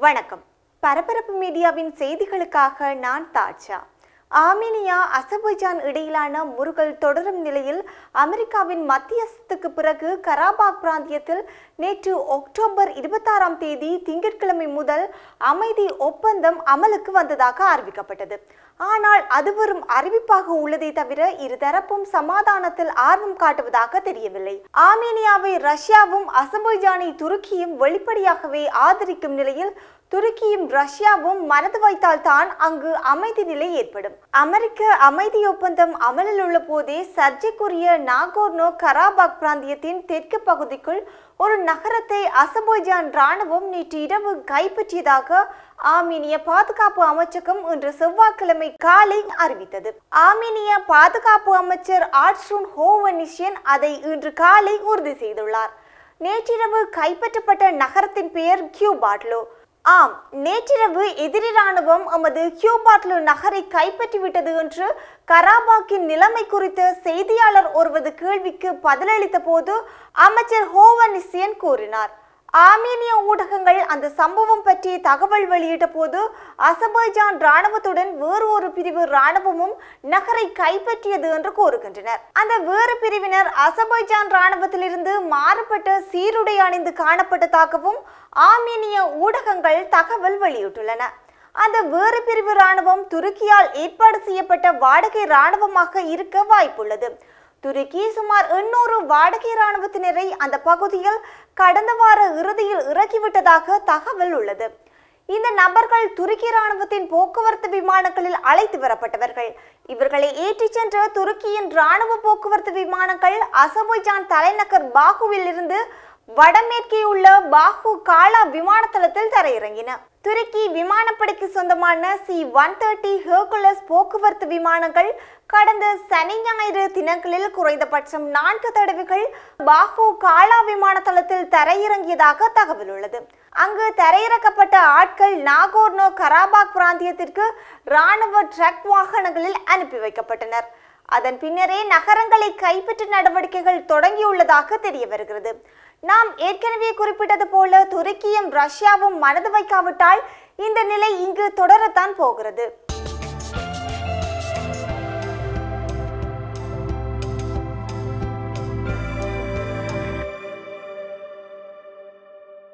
வணக்கம். பரபரப்பு மீடியாவின் செய்திகளுக்காக நான் தாட்சா. ஆர்மீனியா அசர்பைஜான் இடையிலான முறுகல் தொடரும் நிலையில் அமெரிக்காவின் மத்தியஸ்தத்துக்கு பிறகு கராபாக் பிராந்தியத்தில் நேற்று அக்டோபர் 26ஆம் தேதி திங்கட்கிழமை முதல் அமைதி ஒப்பந்தம் அமலுக்கு வந்ததாக அறிவிக்கப்பட்டது. ஆனால் அது வெறும் அறிவிப்பாக உள்ளதை தவிர இருதரப்பும் சமாதானத்தில் ஆர்வம் காட்டுவதாக தெரியவில்லை. ஆர்மீனியாவை ரஷ்யாவும் அசர்பைஜானை துருக்கியும் வெளிப்படையாகவே ஆதரிக்கும் நிலையில் துருக்கியும் ரஷ்யாவும் மனது வைத்தால் தான் அங்கு அமைதி நிலை ஏற்படும். அமெரிக்க அமைதி ஒப்பந்தம் அமலில் உள்ள போதே சர்ச்சைக்குரிய நாகோர்னோ கராபாக் பிராந்தியத்தின் தெற்கு பகுதிக்குள் ஒரு நகரத்தை அசர்பைஜான் ராணுவம் நேற்று இரவு கைப்பற்றியதாக ஆர்மீனிய பாதுகாப்பு அமைச்சகம் இன்று செவ்வாய்க்கிழமை காலை அறிவித்தது. ஆர்மீனிய பாதுகாப்பு அமைச்சர் ஆர்ட்ஸ்ரூன் ஹோவனிஷியன் அதை இன்று காலை உறுதி செய்துள்ளார். நேற்றிரவு கைப்பற்றப்பட்ட நகரத்தின் பெயர் கியூபாட்லோ. ஆம், நேற்றிரவு எதிரி ராணுவம் எமது கியூபாட்லோ நகரை கைப்பற்றிவிட்டது என்று கராபாக்கின் நிலைமை குறித்து செய்தியாளர் ஒருவது கேள்விக்கு பதிலளித்த போது அமைச்சர் ஹோவனிஷியன் கூறினார். ஆர்மீனிய ஊடகங்கள் அந்த சம்பவம் பற்றி தகவல் வெளியிட்ட போது அசர்பைஜான் ராணுவத்துடன் வேறு ஒரு பிரிவு ராணுவமும் நகரை கைப்பற்றியது என்று கூறுகின்றனர். அந்த வேறு பிரிவினர் அசர்பைஜான் ராணுவத்திலிருந்து மாறுபட்ட சீருடை அணிந்து காணப்பட்டதாகவும் ஆர்மீனிய ஊடகங்கள் தகவல் வெளியிட்டுள்ளன. அந்த வேறு பிரிவு ராணுவம் துருக்கியால் ஏற்பாடு செய்யப்பட்ட வாடகை ராணுவமாக இருக்க வாய்ப்புள்ளது. துருக்கி சுமார் 800 வாடகை ராணுவத்தினரை அந்த பகுதியில் கடந்த வார இறுதியில் இறக்கிவிட்டதாக தகவல் உள்ளது. இந்த நபர்கள் துருக்கி ராணுவத்தின் போக்குவரத்து விமானங்களில் அழைத்து வரப்பட்டவர்கள். இவர்களை ஏற்றிச் சென்ற துருக்கியின் ராணுவ போக்குவரத்து விமானங்கள் அசர்பைஜான் தலைநகர் பாகுவில் இருந்து வடமேற்கே உள்ள பாகு காலா விமானத்தளத்தில் தரையிறங்கின. துருக்கி விமானப்படைக்கு சொந்தமான C-130 ஹெர்குலஸ் போக்குவரத்து விமானங்கள் கடந்த சனி ஞாயிறு தினங்களில் குறைந்தபட்சம் 4 தடவைகள் பாகு காலா விமானத்தளத்தில் தரையிறங்கியதாக தகவல் உள்ளது. அங்கு தரையிறக்கப்பட்ட ஆட்கள் நாகோர்னோ கராபாக் பிராந்தியத்திற்கு இராணுவ ட்ரக் வாகனங்களில் அனுப்பி வைக்கப்பட்டனர். அதன் பின்னரே நகரங்களை கைப்பற்றும் நடவடிக்கைகள் தொடங்கியுள்ளதாக தெரிய வருகிறது. நாம் ஏற்கனவே குறிப்பிட்டது போல துருக்கியும் ரஷ்யாவும் மனது வைக்காவிட்டால் இந்த நிலை இங்கு தொடரத்தான் போகிறது.